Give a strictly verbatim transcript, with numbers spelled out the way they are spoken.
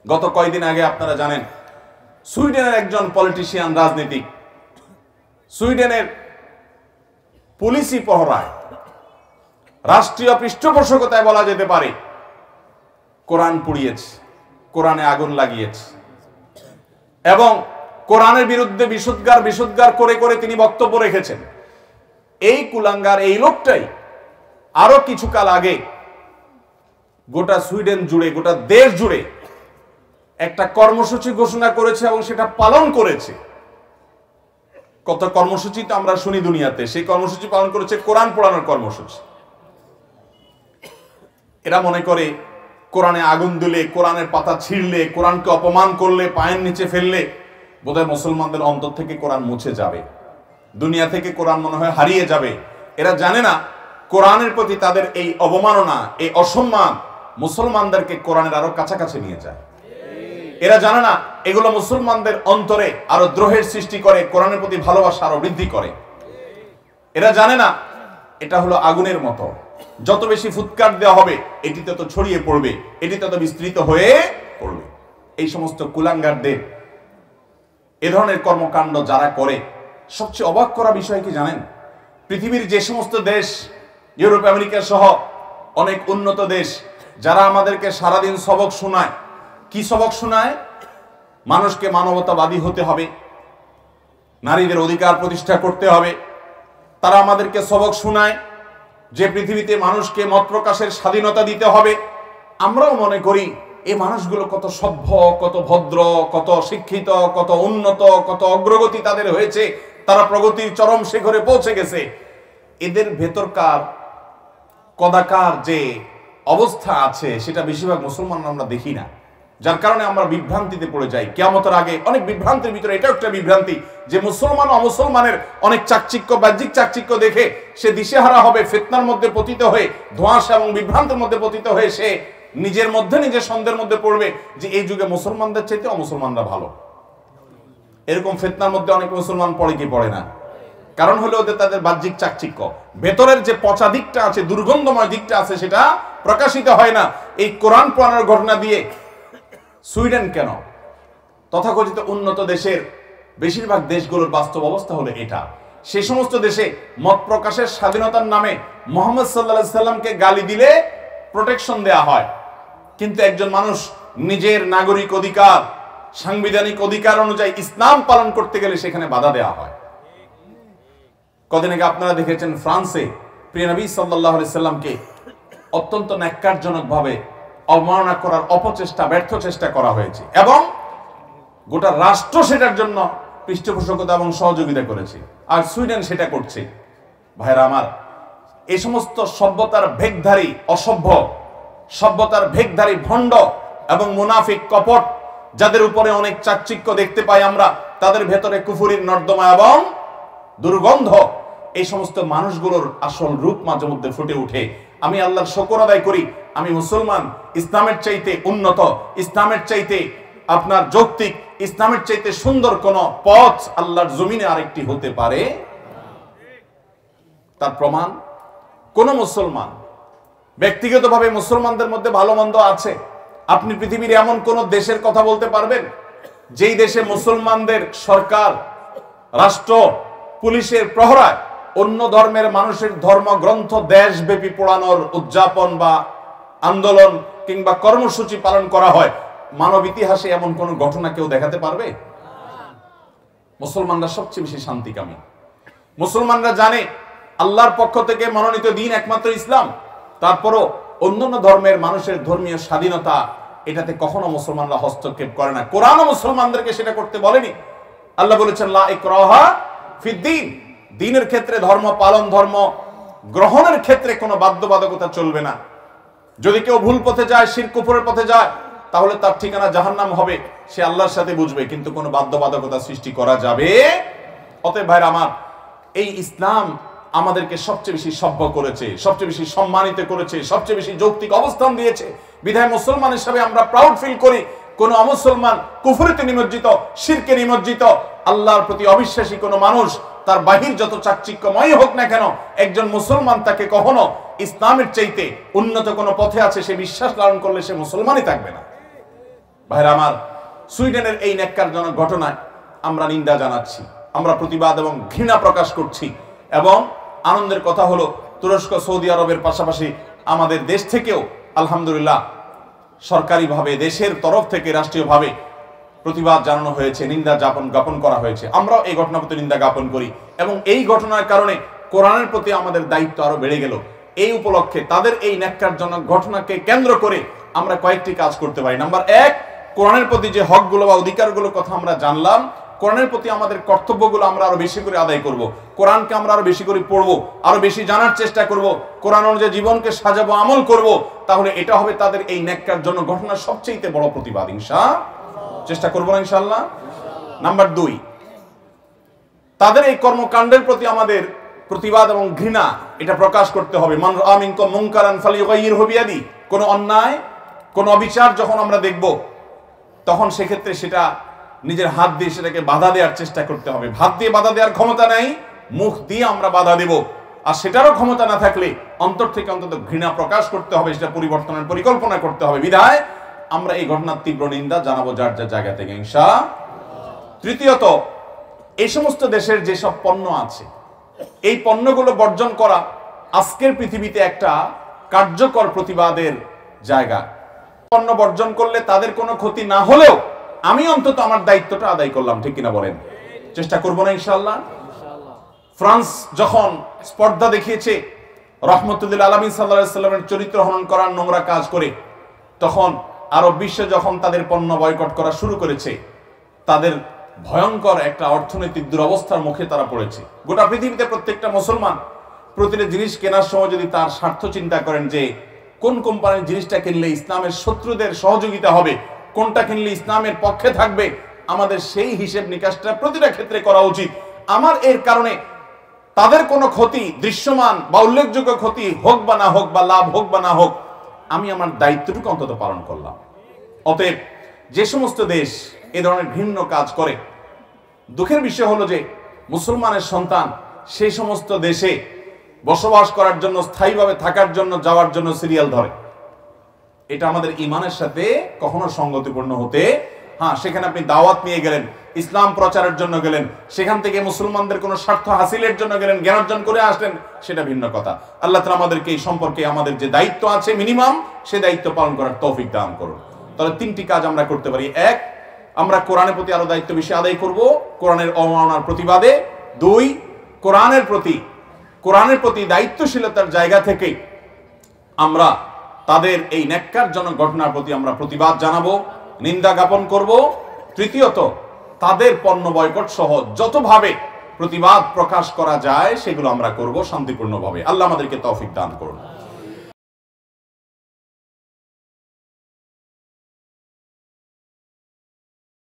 গত কয়েকদিন আগে আপনারা জানেন সুইডেনের একজন পলিটিশিয়ান, রাজনীতিক, সুইডেনের পুলিশি প্রহরায়, রাষ্ট্রীয় পৃষ্ঠপোষকতায় বলা যেতে পারে, কোরআন পুড়িয়েছে, কোরআনে আগুন লাগিয়েছে এবং কোরআনের বিরুদ্ধে বিশুদ্ধার বিশুদ্ধার করে করে তিনি বক্তব্য রেখেছেন। এই কুলাঙ্গার, এই লোকটাই আরো কিছুকাল আগে গোটা সুইডেন জুড়ে, গোটা দেশ জুড়ে একটা কর্মসূচি ঘোষণা করেছে এবং সেটা পালন করেছে। কত কর্মসূচি তো আমরা শুনি দুনিয়াতে, সেই কর্মসূচি পালন করেছে কোরআন পোড়ানোর কর্মসূচি। এরা মনে করে কোরআনে আগুন দিলে, কোরআনের পাতা ছিঁড়লে, কোরআনকে অপমান করলে, পায়ের নিচে ফেললে বোধহয় মুসলমানদের অন্তর থেকে কোরআন মুছে যাবে, দুনিয়া থেকে কোরআন মনে হয় হারিয়ে যাবে। এরা জানে না কোরআনের প্রতি তাদের এই অবমাননা, এই অসম্মান মুসলমানদেরকে কোরআনের আরো কাছাকাছি নিয়ে যায়। এরা জানে না এগুলো মুসলমানদের অন্তরে আরো দ্রোহের সৃষ্টি করে, কোরআনের প্রতি ভালোবাসা আরো বৃদ্ধি করে। এরা জানে না এটা হলো আগুনের মতো, যত বেশি ফুৎকার দেওয়া হবে এটি তত ছড়িয়ে পড়বে, এটি তত বিস্তৃত হয়ে পড়বে। এই সমস্ত কুলাঙ্গারদের এ ধরনের কর্মকাণ্ড যারা করে, সবচেয়ে অবাক করা বিষয় কি জানেন? পৃথিবীর যে সমস্ত দেশ, ইউরোপ আমেরিকা সহ অনেক উন্নত দেশ, যারা আমাদেরকে সারাদিন সবক শোনায়, কি সবক শোনায়? মানুষকে মানবতাবাদী হতে হবে, নারীদের অধিকার প্রতিষ্ঠা করতে হবে। তারা আমাদেরকে সবক শোনায় যে পৃথিবীতে মানুষকে মত প্রকাশের স্বাধীনতা দিতে হবে। আমরাও মনে করি এই মানুষগুলো কত সভ্য, কত ভদ্র, কত শিক্ষিত, কত উন্নত, কত অগ্রগতি তাদের হয়েছে, তারা প্রগতির চরম শিখরে পৌঁছে গেছে। এদের ভেতরকার কদাকার যে অবস্থা আছে সেটা বেশিরভাগ মুসলমান আমরা দেখি না, যার কারণে আমরা বিভ্রান্তিতে পড়ে যাই। কিয়ামতের আগে অনেক বিভ্রান্তির ভিতরে এটা একটা বিভ্রান্তি যে মুসলমান অমুসলমানের অনেক চাকচিক্য, বাহ্যিক চাকচিক্য দেখে সে দিশেহারা হবে, ফিতনার মধ্যে পতিত হয়ে, ধোঁয়াশা এবং বিভ্রান্তের মধ্যে পতিত হয়ে সে নিজের মধ্যে নিজের সন্দেহের মধ্যে পড়বে যে এই যুগে মুসলমানদের চাইতে অমুসলমানরা ভালো। এরকম ফিতনার মধ্যে অনেক মুসলমান পড়ে কি পড়ে না? কারণ হলো ওদের তাদের বাহ্যিক চাকচিক্য, ভেতরের যে পচা দিকটা আছে, দুর্গন্ধময় দিকটা আছে, সেটা প্রকাশিত হয় না। এই কোরআন পড়ানোর ঘটনা দিয়ে সুইডেন কেন, তথাকথিত উন্নত দেশের বেশিরভাগ দেশগুলোর বাস্তব অবস্থা হলো এটা। সে সমস্ত দেশে মত প্রকাশের স্বাধীনতার নামে মুহাম্মদ সাল্লাল্লাহু আলাইহি সাল্লামকে গালি দিলে প্রোটেকশন দেয়া হয়, কিন্তু একজন মানুষ নিজের নাগরিক অধিকার, সাংবিধানিক অধিকার অনুযায়ী ইসলাম পালন করতে গেলে সেখানে বাধা দেওয়া হয়। কদিন আগে আপনারা দেখেছেন ফ্রান্সে প্রিয় নবী সাল্লাল্লাহু আলাইহি সাল্লামকে অত্যন্ত ন্যাক্কারজনক ভাবে অবমাননা করার অপচেষ্টা, ব্যর্থ চেষ্টা করা হয়েছে এবং গোটা রাষ্ট্র সেটার জন্য পৃষ্ঠপোষকতা এবং সহযোগিতা করেছে। আর সুইডেন সেটা করছে। ভাইরা আমার, এই সমস্ত সভ্যতার ভেগধারী, অসভ্য সভ্যতার ভেগধারী ভণ্ড এবং মুনাফিক কপট, যাদের উপরে অনেক চাকচিক্য দেখতে পাই আমরা, তাদের ভেতরে কুফুরির নর্দমা এবং দুর্গন্ধ, এই সমস্ত মানুষগুলোর আসল রূপ মাঝে মধ্যে ফুটে উঠে। আমি আল্লাহর শুকর আদায় করি, আমি মুসলমান। ইসলামের চাইতে উন্নত, ইসলামের চাইতে আপনার যৌক্তিক, ইসলামের চাইতে সুন্দর কোন পথ আল্লাহর জমিনে আরেকটি হতে পারে? তার প্রমাণ কোন মুসলমান, ব্যক্তিগতভাবে মুসলমানদের মধ্যে ভালো মন্দ আছে, আপনি পৃথিবীর এমন কোন দেশের কথা বলতে পারবেন যেই দেশে মুসলমানদের সরকার, রাষ্ট্র, পুলিশের প্রহরায় অন্য ধর্মের মানুষের ধর্মগ্রন্থ দেশব্যাপী পোড়ানোর উদযাপন বা আন্দোলন কিংবা কর্মসূচি পালন করা হয়? মানব ইতিহাসে এমন কোন ঘটনা কেউ দেখাতে পারবে? মুসলমানরা সবচেয়ে বেশি শান্তিকামী। মুসলমানরা জানে আল্লাহর পক্ষ থেকে মনোনীত দিন একমাত্র ইসলাম। তারপরও অন্যান্য ধর্মের মানুষের ধর্মীয় স্বাধীনতা, এটাতে কখনো মুসলমানরা হস্তক্ষেপ করে না। কোরআনও মুসলমানদেরকে সেটা করতে বলেনি। আল্লাহ বলেছেন লা ইকরাহা ফিদ্দীন, দ্বীনের ক্ষেত্রে, ধর্ম পালন, ধর্ম গ্রহণের ক্ষেত্রে কোনো বাধ্যবাধকতা চলবে না। যদি কেউ ভুল পথে যায়, শিরক কুফরের পথে যায়, তাহলে তার ঠিকানা জাহান্নাম হবে, সে আল্লাহর সাথে বুঝবে, কিন্তু কোনো বাধ্যবাধকতা সৃষ্টি করা যাবে। অতএব ভাইরা আমার, এই ইসলাম আমাদেরকে সবচেয়ে বেশি সভ্য করেছে, সবচেয়ে বেশি সম্মানিত করেছে, সবচেয়ে বেশি যৌক্তিক অবস্থান দিয়েছে। বিধায় মুসলমান হিসাবে আমরা প্রাউড ফিল করি। কোন অমুসলমান কুফরিতে নিমজ্জিত, শিরকে নিমজ্জিত, আল্লাহর প্রতি অবিশ্বাসী কোন মানুষ, তার বাহির যত চাকচিক্যময় হোক না কেন, একজন মুসলমান তাকে কখনো ইসলামের চাইতে উন্নত কোন পথে আছে সে বিশ্বাস লালন করলে সে মুসলমানই থাকবে না। ভাইরা আমার, সুইডেনের এই ন্যাক্কারজনক ঘটনায় আমরা নিন্দা জানাচ্ছি, আমরা প্রতিবাদ এবং ঘৃণা প্রকাশ করছি। এবং আনন্দের কথা হলো তুরস্ক, সৌদি আরবের পাশাপাশি আমাদের দেশ থেকেও আলহামদুলিল্লাহ সরকারিভাবে, দেশের তরফ থেকে রাষ্ট্রীয়ভাবে প্রতিবাদ জানানো হয়েছে, নিন্দা জ্ঞাপন জ্ঞাপন করা হয়েছে। আমরাও এই ঘটনার প্রতি নিন্দা জ্ঞাপন করি এবং এই ঘটনার কারণে কোরআনের প্রতি আমাদের দায়িত্ব আরো বেড়ে গেল। এই উপলক্ষে তাদের এই ন্যাক্কারজনক ঘটনাকে কেন্দ্র করে আমরা কয়েকটি কাজ করতে পারি। নাম্বার এক, কোরআনের প্রতি যে হকগুলো বা অধিকারগুলোর কথা আমরা জানলাম, কোরআনের প্রতি আমাদের কর্তব্যগুলো আমরা আরো বেশি করে আদায় করব। কোরআনকে আমরা আরো বেশি করে পড়বো, আরো বেশি জানার চেষ্টা করব, কোরআন অনুযায়ী জীবনকে সাজাবো, আমল করব। তাহলে এটা হবে তাদের এই ন্যাক্কারজনক ঘটনার সবচেয়ে বড় প্রতিবাদ। ইনশাআল্লাহ চেষ্টা করবো না ইনশাআল্লাহ। নাম্বার দুই, তাদের এই কর্মকাণ্ডের প্রতি আমাদের প্রতিবাদ এবং ঘৃণা এটা প্রকাশ করতে হবে। মান রাআ মিনকুম মুনকারান ফালিয়ুগাইয়িরহু বিয়াদি। কোন অন্যায়, কোন অবিচার যখন আমরা দেখব, তখন সেক্ষেত্রে সেটা নিজের হাত দিয়ে সেটাকে বাধা দেওয়ার চেষ্টা করতে হবে। হাত দিয়ে বাধা দেওয়ার ক্ষমতা নাই, মুখ দিয়ে আমরা বাধা দেব। আর সেটারও ক্ষমতা না থাকলে অন্তর থেকে অন্তত ঘৃণা প্রকাশ করতে হবে, সেটা পরিবর্তনের পরিকল্পনা করতে হবে। বিধায় আমরা এই ঘটনার তীব্র নিন্দা জানাবো যার যার জায়গা থেকে ইনশাআল্লাহ। তৃতীয়ত, এই সমস্ত দেশের যেসব পণ্য আছে, এই পণ্যগুলো বর্জন করা আজকের পৃথিবীতে একটা কার্যকর প্রতিবাদের জায়গা। পণ্য বর্জন করলে তাদের কোনো ক্ষতি না হলেও আমি অন্তত আমার দায়িত্বটা আদায় করলাম, ঠিক কিনা বলেন? চেষ্টা করবো না ইনশাআল্লাহ? ফ্রান্স যখন স্পর্ধা দেখিয়েছে রহমতুল্লাহ আলামিন সাল্লাল্লাহু আলাইহি ওয়াসাল্লামের চরিত্র হনন করার নোংরা কাজ করে, তখন আরব বিশ্ব যখন তাদের পণ্য বয়কট করা শুরু করেছে, তাদের ভয়ঙ্কর একটা অর্থনৈতিক দুরবস্থার মুখে তারা পড়েছে। গোটা পৃথিবীতে প্রত্যেকটা মুসলমান প্রতিটা জিনিস কেনার সময় যদি তার স্বার্থ চিন্তা করেন যে কোন কোম্পানির জিনিসটা কিনলে ইসলামের শত্রুদের সহযোগিতা হবে, কোনটা কিনলে ইসলামের পক্ষে থাকবে, আমাদের সেই হিসেব নিকাশটা প্রতিটা ক্ষেত্রে করা উচিত। আমার এর কারণে তাদের কোনো ক্ষতি দৃশ্যমান বা উল্লেখযোগ্য ক্ষতি হোক বা না হোক, বা লাভ হোক বা না হোক, আমি আমার দায়িত্বটুকু অন্তত পালন করলাম। অতএব যে সমস্ত দেশ এ ধরনের ঘৃণ্য কাজ করে, দুঃখের বিষয় হলো যে মুসলমানের সন্তান সেই সমস্ত দেশে বসবাস করার জন্য, স্থায়ীভাবে থাকার জন্য, যাওয়ার জন্য সিরিয়াল ধরে। এটা আমাদের ইমানের সাথে কখনো সঙ্গতিপূর্ণ হতে, হ্যাঁ, সেখানে আপনি দাওয়াত নিয়ে গেলেন, ইসলাম প্রচারের জন্য গেলেন, সেখান থেকে মুসলমানদের কোনো স্বার্থ হাসিলের জন্য গেলেন, জ্ঞান অর্জন করে আসলেন, সেটা ভিন্ন কথা। আল্লাহ তাআলা আমাদেরকে এই সম্পর্কে আমাদের যে দায়িত্ব আছে মিনিমাম, সে দায়িত্ব পালন করার তৌফিক দান করুন। তাহলে তিনটি কাজ আমরা করতে পারি। এক, আমরা কোরআনের প্রতি আরো দায়িত্ব বেশি আদায় করব, কোরআনের অবমাননার প্রতিবাদে। দুই, কোরআনের প্রতি কোরআনের প্রতি দায়িত্বশীলতার জায়গা থেকে আমরা তাদের এই ন্যাক্কারজনক ঘটনার প্রতি আমরা প্রতিবাদ জানাবো, নিন্দা জ্ঞাপন করব। তৃতীয়ত, তাদের পণ্য বয়কট সহ যতভাবে প্রতিবাদ প্রকাশ করা যায় সেগুলো আমরা করব শান্তিপূর্ণভাবে। আল্লাহ আমাদেরকে তৌফিক দান করুন।